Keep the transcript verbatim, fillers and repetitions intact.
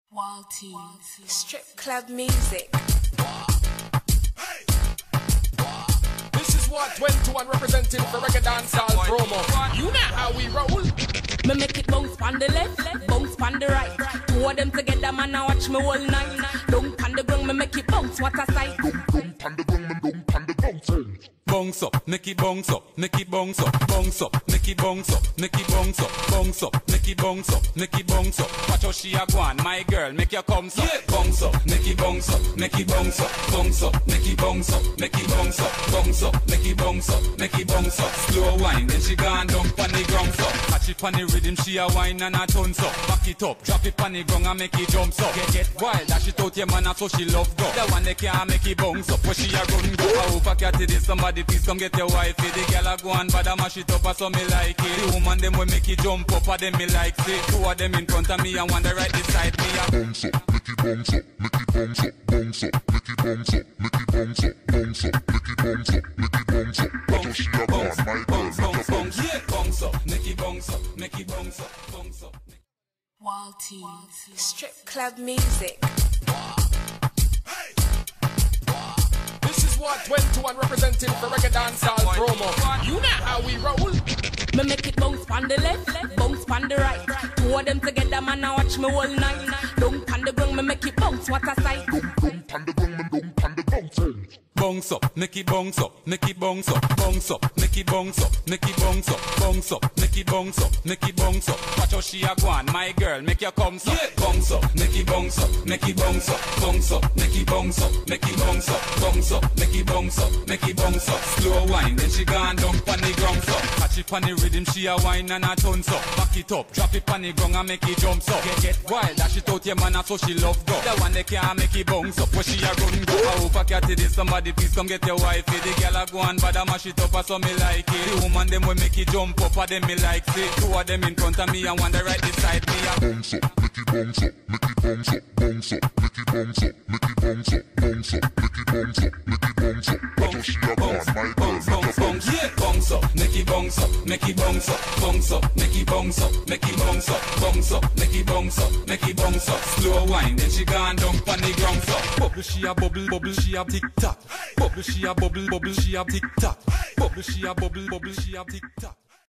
Walties. Strip club music. This is what twenty-one representing for reggae dancehall promo. You know how we roll. Me make it bounce on the left, bounce on the right. Two of them together, man, I watch me all night. Don't on the ground, me make it bounce, what a sight. Don't on the ground, man, don't on the ground. Bounce up, make it bounce up, make it bounce up, bounce up, make it bounce up, make it bounce up, bounce up, make it bounce up, make it bounce up. Watch how she a go on, my girl, make your come up. Yeah. Bounce up, make it bounce up, make it bounce up, bounce up, make it bounce up, make it bounce up, bounce up, make it bounce up, make it bounce up. Slow wine, then she gone down pon the ground up. Catch it pon the rhythm, she a wine and a turns up. Back it up, drop it pon the ground and make it jump up. Get get wild, dash it out your man, so she love go. The one that can't make it bounce up, where she a run go. I hope I catch it, somebody please come get your wife. The girl a go and bad a mash it up, so me like it. The woman them will make it jump up, and them me like it. Two of them in front of me and one the right beside me. Bounce up, make it bounce up, make it bounce up, bounce up, make it bounce up, make it bounce up, bounce up, make it bounce up, make it bounce up. Watch how she a go on, my girl, make her bounce. Yeah, bounce up, make it bounce up, make it bounce up, bounce up. Walties. Strip club music. This is what twenty-one representing for reggae dancehall promo. You know how we roll. Me make it bounce on the left, bounce on the right. Two of them together, man, I watch me all night. Don't on the ground, me make it bounce, what a sight. Don't on the ground, man, don't on the ground. Bounce up, make it bounce up, make it bounce up, bounce up, make it bounce up, make it bounce up, bounce up, make it bounce up, make it bounce up. Watch how she a go on, my girl, make your come up. Yeah. Bounce up, make it bounce up, make it bounce up, bounce up, make it bounce up, make it bounce up, bounce up, make it bounce up, make it bounce up. Slow wine, then she gone down pon the ground up. Catch it pon the rhythm, she a wine and a turns up. Back it up, drop it pon the ground and make it jump up. Get get wild, dash it out your man, so she love go. The one that can't make it bounce up, where she a run go. I hope I catch it, somebody please come get your wife. The girl a go and bad a mash it up, so me like it. The woman them will make it jump up, and them me like it. Two of them in front of me and one the right beside me. Bounce up, make it bounce up, make it bounce up, bounce up, make it bounce up, make it bounce up, bounce up, make it bounce up, make it bounce up. Watch how she a go on, my girl, make her bounce. Yeah, bounce up, make it bounce up, make it bounce up, bounce up, make it bounce up, make it bounce up, bounce up, make it bounce up, make it bounce up. Slow wine, then she gone down pon the ground up. Bubble she a bubble, bubble she a tick tock. Bubble she a bubble, bubble she a tick tock. Bubble she a bubble, bubble she a tick tock.